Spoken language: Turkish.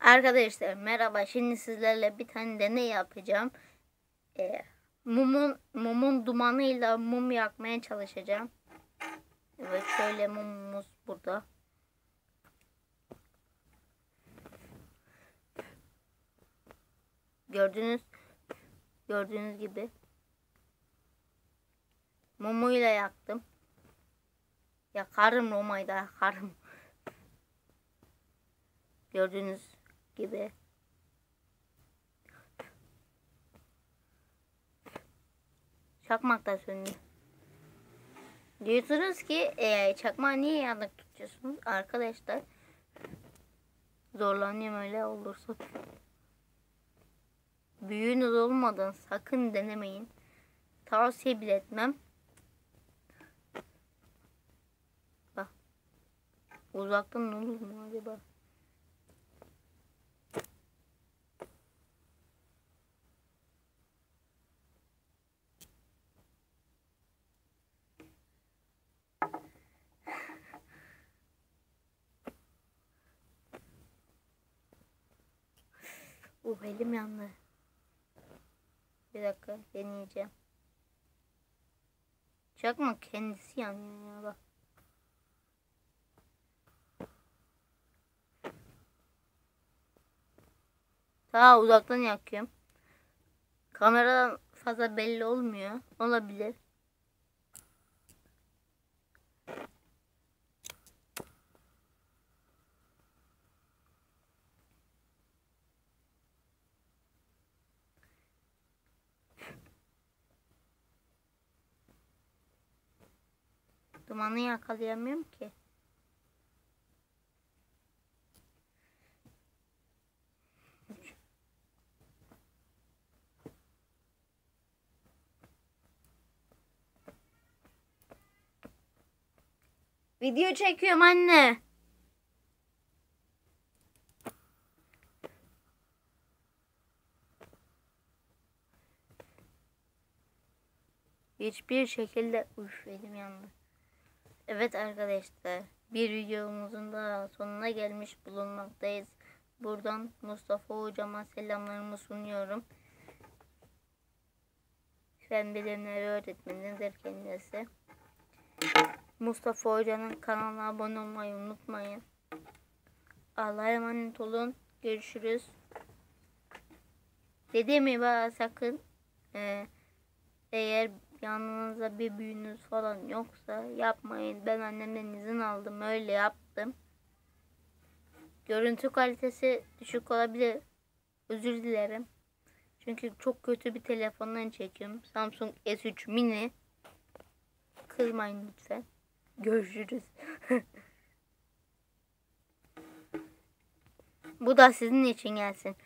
Arkadaşlar merhaba. Şimdi sizlerle bir tane deney yapacağım. Mumun dumanıyla mum yakmaya çalışacağım. Evet, şöyle mumumuz burada. Gördüğünüz gibi mumuyla yaktım. Yakarım Roma'yı da yakarım. Gördüğünüz gibi. Çakmak da söndü. Diyorsunuz ki çakmağı niye yanık tutuyorsunuz? Arkadaşlar zorlanıyorum öyle olursa. Büyüğünüz olmadan sakın denemeyin. Tavsiye bile etmem. Bak. Uzaktan olur mu acaba? Elim yandı. Bir dakika deneyeceğim. Çakmak kendisi yanıyor ya bak. Daha uzaktan yakıyorum. Kameradan fazla belli olmuyor. Olabilir. Dumanı yakalayamıyorum ki. Video çekiyorum anne. Hiçbir şekilde elim yandı. Evet arkadaşlar, bir videomuzun da sonuna gelmiş bulunmaktayız. Buradan Mustafa hocama selamlarımı sunuyorum. Fen bilimleri öğretmenidir kendisi. Mustafa hocanın kanalına abone olmayı unutmayın. Allah'a emanet olun. Görüşürüz. Dediğim gibi sakın eğer yanınızda bir büyüğünüz falan yoksa yapmayın. Ben annemden izin aldım, öyle yaptım. Görüntü kalitesi düşük olabilir. Özür dilerim. Çünkü çok kötü bir telefondan çekiyorum. Samsung S3 mini. Kızmayın lütfen. Görüşürüz. Bu da sizin için gelsin.